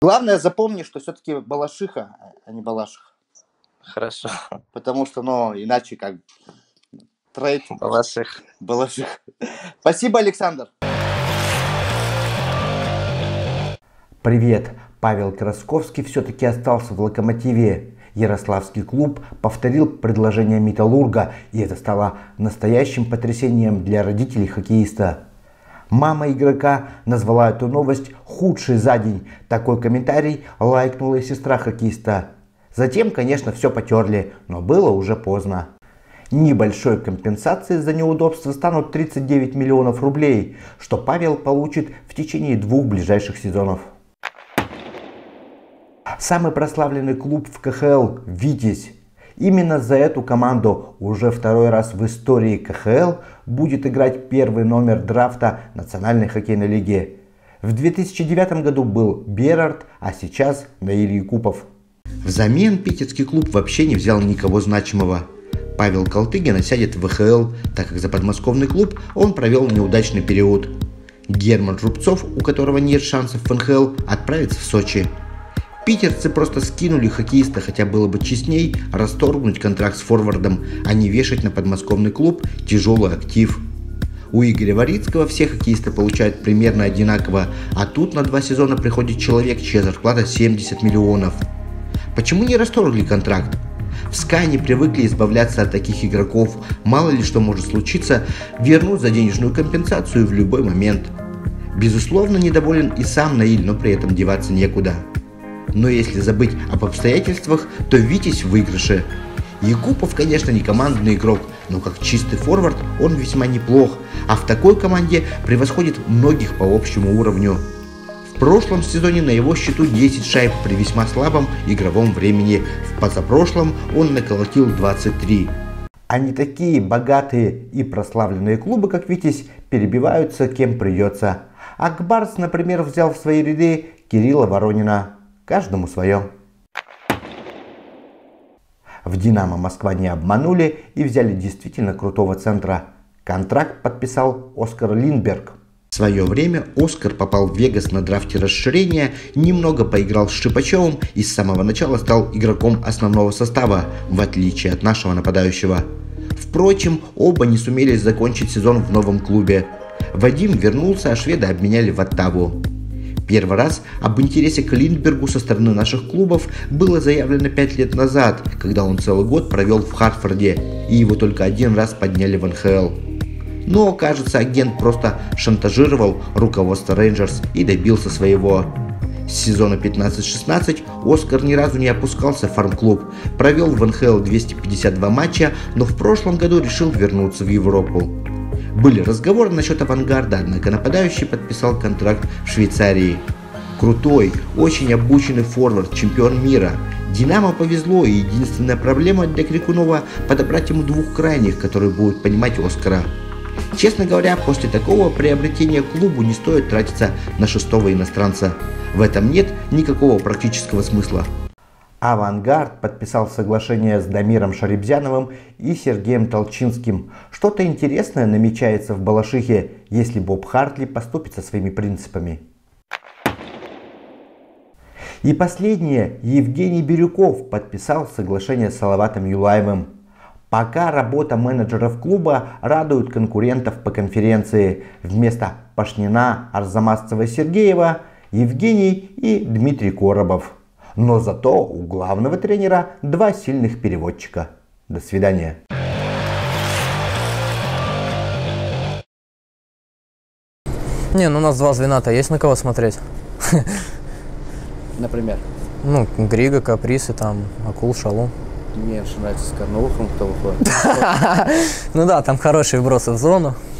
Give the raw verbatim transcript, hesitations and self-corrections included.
Главное, запомни, что все-таки Балашиха, а не Балашиха. Хорошо. Потому что, ну, иначе как трейд. Балаших. Балаших. Спасибо, Александр. Привет. Павел Красковский все-таки остался в «Локомотиве». Ярославский клуб повторил предложение «Металлурга», и это стало настоящим потрясением для родителей хоккеиста. Мама игрока назвала эту новость худшей за день. Такой комментарий лайкнула и сестра хоккеиста. Затем, конечно, все потерли, но было уже поздно. Небольшой компенсацией за неудобства станут тридцать девять миллионов рублей, что Павел получит в течение двух ближайших сезонов. Самый прославленный клуб в ка ха эл – «Витязь». Именно за эту команду уже второй раз в истории ка ха эл будет играть первый номер драфта Национальной хоккейной лиги. В две тысячи девятом году был Берард, а сейчас Наиль Якупов. Взамен питерский клуб вообще не взял никого значимого. Павел Колтыгин осядет в вэ ха эл, так как за подмосковный клуб он провел неудачный период. Герман Рубцов, у которого нет шансов в эн ха эл, отправится в Сочи. Питерцы просто скинули хоккеиста, хотя было бы честней расторгнуть контракт с форвардом, а не вешать на подмосковный клуб тяжелый актив. У Игоря Варицкого все хоккеисты получают примерно одинаково, а тут на два сезона приходит человек, чья зарплата семьдесят миллионов. Почему не расторгли контракт? В СКА не привыкли избавляться от таких игроков, мало ли что может случиться, вернут за денежную компенсацию в любой момент. Безусловно, недоволен и сам Наиль, но при этом деваться некуда. Но если забыть об обстоятельствах, то «Витязь» в выигрыше. Якупов, конечно, не командный игрок, но как чистый форвард он весьма неплох, а в такой команде превосходит многих по общему уровню. В прошлом сезоне на его счету десять шайб при весьма слабом игровом времени, в позапрошлом он наколотил двадцать три. А не такие богатые и прославленные клубы, как «Витязь», перебиваются кем придется. Акбарс, например, взял в свои ряды Кирилла Воронина. Каждому свое. В «Динамо» Москва не обманули и взяли действительно крутого центра. Контракт подписал Оскар Линдберг. В свое время Оскар попал в Вегас на драфте расширения, немного поиграл с Шипачевым и с самого начала стал игроком основного состава, в отличие от нашего нападающего. Впрочем, оба не сумели закончить сезон в новом клубе. Вадим вернулся, а шведа обменяли в Оттаву. Первый раз об интересе к Линдбергу со стороны наших клубов было заявлено пять лет назад, когда он целый год провел в Хартфорде, и его только один раз подняли в эн ха эл. Но, кажется, агент просто шантажировал руководство Рейнджерс и добился своего. С сезона пятнадцать шестнадцать Оскар ни разу не опускался в фарм-клуб, провел в эн ха эл двести пятьдесят два матча, но в прошлом году решил вернуться в Европу. Были разговоры насчет «Авангарда», однако нападающий подписал контракт в Швейцарии. Крутой, очень обученный форвард, чемпион мира. «Динамо» повезло, и единственная проблема для Крикунова – подобрать ему двух крайних, которые будут понимать Оскара. Честно говоря, после такого приобретения клубу не стоит тратиться на шестого иностранца. В этом нет никакого практического смысла. «Авангард» подписал соглашение с Дамиром Шарибзяновым и Сергеем Толчинским. Что-то интересное намечается в Балашихе, если Боб Хартли поступит со своими принципами. И последнее. Евгений Бирюков подписал соглашение с Салаватом Юлаевым. Пока работа менеджеров клуба радует конкурентов по конференции. Вместо Пашнина, Арзамасцева, Сергеева Евгений и Дмитрий Коробов. Но зато у главного тренера два сильных переводчика. До свидания. Не, ну у нас два звена-то есть на кого смотреть. Например? Ну, Грига, Каприсы, там, Акул, Шалу. Мне нравится с Карнаухом, кто выходит. Ну да, там хорошие вбросы в зону.